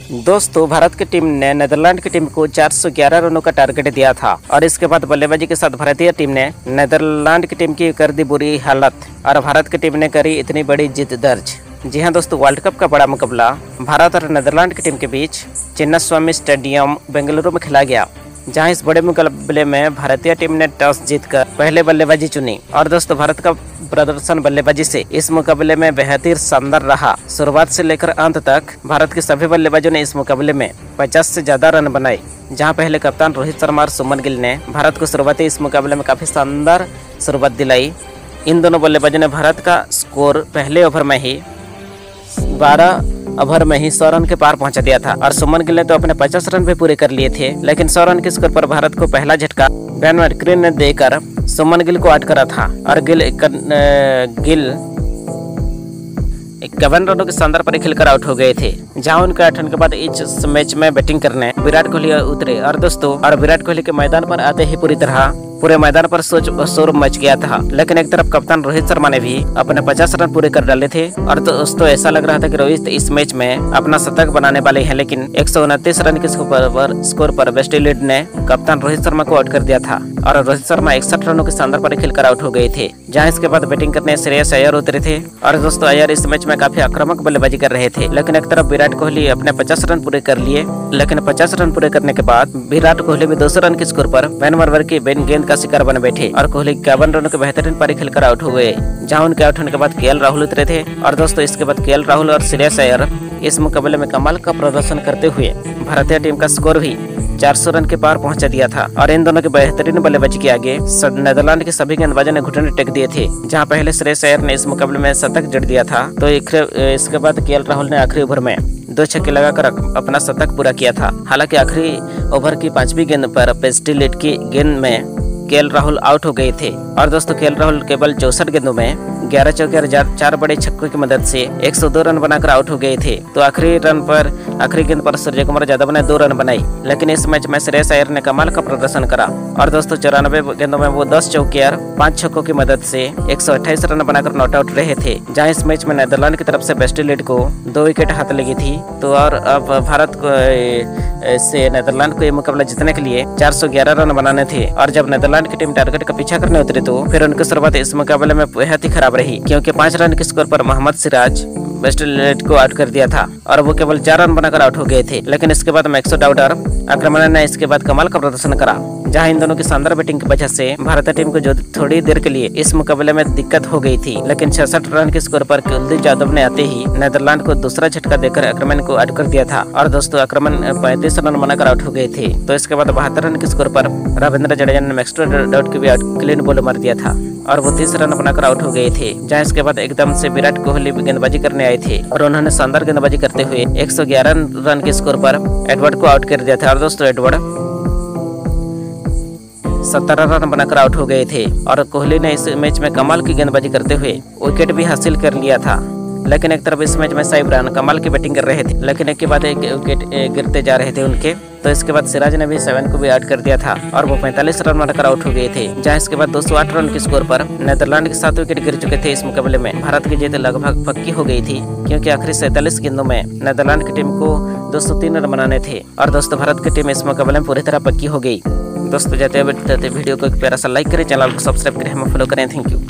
दोस्तों, भारत की टीम ने नीदरलैंड की टीम को 411 रनों का टारगेट दिया था और इसके बाद बल्लेबाजी के साथ भारतीय टीम ने नीदरलैंड की टीम की कर दी बुरी हालत और भारत की टीम ने करी इतनी बड़ी जीत दर्ज। जी हां दोस्तों, वर्ल्ड कप का बड़ा मुकाबला भारत और नीदरलैंड की टीम के बीच चिन्नास्वामी स्टेडियम बेंगलुरु में खेला गया, जहां इस बड़े मुकाबले में भारतीय टीम ने टॉस जीतकर पहले बल्लेबाजी चुनी। और दोस्तों, भारत का प्रदर्शन बल्लेबाजी से इस मुकाबले में बेहद शानदार रहा। शुरुआत से लेकर अंत तक भारत के सभी बल्लेबाजों ने इस मुकाबले में 50 से ज्यादा रन बनाए, जहां पहले कप्तान रोहित शर्मा और सुमन गिल ने भारत को शुरुआती इस मुकाबले में काफी शानदार शुरुआत दिलाई। इन दोनों बल्लेबाजों ने भारत का स्कोर पहले ओवर में ही 12 ओवर में ही 100 रन के पार पहुंचा दिया था और सुमन गिल ने तो अपने 50 रन भी पूरे कर लिए थे। लेकिन 100 रन के स्कोर पर भारत को पहला झटका बेन मैकग्रा ने देकर सुमन गिल को आउट करा था और गिल 51 रनों के शानदार पर खेलकर आउट हो गए थे, जहां उनके 8 रन के बाद इस मैच में बैटिंग करने विराट कोहली उतरे। और दोस्तों, विराट कोहली के मैदान पर आते ही पूरे मैदान पर शोर मच गया था। लेकिन एक तरफ कप्तान रोहित शर्मा ने भी अपने 50 रन पूरे कर डाले थे और दोस्तों ऐसा लग रहा था कि रोहित इस मैच में अपना शतक बनाने वाले हैं। लेकिन 129 रन के स्कोर पर वेस्टइंडीज ने कप्तान रोहित शर्मा को आउट कर दिया था और रोहित शर्मा 61 रनों के शानदार पर खेलकर आउट हो गए थे, जहां इसके बाद बैटिंग करने श्रेयस अय्यर उतरे थे। और दोस्तों, अय्यर इस मैच में काफी आक्रामक बल्लेबाजी कर रहे थे। लेकिन एक तरफ विराट कोहली अपने 50 रन पूरे कर लिए, लेकिन 50 रन पूरे करने के बाद विराट कोहली भी 200 रन के स्कोर पर बेन मैकग्रा की गेंद का शिकार बन बैठे और कोहली 51 रनों के बेहतरीन पारी खेलकर आउट हो गए, जहां उनके आउट होने के बाद केएल राहुल उतरे थे। और दोस्तों, इसके बाद केएल राहुल और श्रेयस अय्यर इस मुकाबले में कमाल का प्रदर्शन करते हुए भारतीय टीम का स्कोर भी 400 रन के पार पहुंचा दिया था। और इन दोनों के बेहतरीन बल्लेबाजी के आगे नीदरलैंड के सभी गेंदबाजों ने घुटने टेक दिए थे, जहां पहले श्रेयस अय्यर ने इस मुकाबले में शतक जड़ दिया था, तो इसके बाद केएल राहुल ने आखिरी ओवर में 2 छक्के लगाकर अपना शतक पूरा किया था। हालांकि आखिरी ओवर की 5वीं गेंद पर वेस्टइंडीज की गेंद में केएल राहुल आउट हो गए थे। और दोस्तों, केएल राहुल केवल 64 गेंदों में 11 चौके और 4 बड़े छक्कों की मदद से 102 रन बनाकर आउट हो गए थे। तो आखिरी गेंद पर सूर्य कुमार यादव ने 2 रन बनाए। लेकिन इस मैच में श्रेयस अय्यर ने कमाल का प्रदर्शन करा और दोस्तों 94 गेंदों में वो 10 चौके और 5 छक्कों की मदद से 128 रन बनाकर नॉट आउट रहे थे, जहां इस मैच में नीदरलैंड की तरफ से वेस्टइंडीज को 2 विकेट हाथ लगी थी। तो और अब भारत को से नीदरलैंड को ये मुकाबला जीतने के लिए 411 रन बनाने थे। और जब नीदरलैंड की टीम टारगेट का पीछा करने उतरी तो फिर उनकी शुरुआत इस मुकाबले में बेहद ही खराब रही, क्योंकि 5 रन के स्कोर पर मोहम्मद सिराज वेस्टइंडीज को आउट कर दिया था और वो केवल 4 रन बनाकर आउट हो गए थे। लेकिन इसके बाद मैक्सो डाउटर आक्रमण ने इसके बाद कमाल का प्रदर्शन करा, जहां इन दोनों की शानदार बैटिंग की वजह से भारतीय टीम को जो थोड़ी देर के लिए इस मुकाबले में दिक्कत हो गई थी। लेकिन 66 रन के स्कोर पर कुलदीप यादव ने आते ही नीदरलैंड को दूसरा झटका देकर आक्रमण को आउट कर दिया था और दोस्तों आक्रमण 35 रन बनाकर आउट हो गए थे। तो इसके बाद 72 रन के स्कोर पर रविंद्र जडेजा ने मैक्सो डाउट को भी क्लीन बॉल मार दिया था और वो 30 रन बनाकर आउट हो गए थे, जहां इसके बाद एकदम से विराट कोहली गेंदबाजी करने आए थे और उन्होंने शानदार गेंदबाजी करते हुए 111 रन के स्कोर पर एडवर्ड को आउट कर दिया था। और दोस्तों, एडवर्ड 17 रन बनाकर आउट हो गए थे और कोहली ने इस मैच में कमाल की गेंदबाजी करते हुए विकेट भी हासिल कर लिया था। लेकिन एक तरफ इस मैच में साइब रान कमाल की बैटिंग कर रहे थे, लेकिन एक के बाद एक विकेट गिरते जा रहे थे उनके। तो इसके बाद सिराज ने भी 7 को भी आउट कर दिया था और वो 45 रन बनाकर आउट हो गए थे, जहां इसके बाद 208 रन के स्कोर पर नीदरलैंड के 7 विकेट गिर चुके थे। इस मुकाबले में भारत की जीत लगभग पक्की हो गई थी, क्योंकि आखिरी 47 गेंदों में नीदरलैंड की टीम को 203 रन बनाने थे और दोस्तों भारत की टीम इस मुकाबले में पूरी तरह पक्की हो गई। दोस्तों, जाते वीडियो को एक प्यारा सा लाइक करें, चैनल को सब्सक्राइब करें, हमें फॉलो करें। Thank you.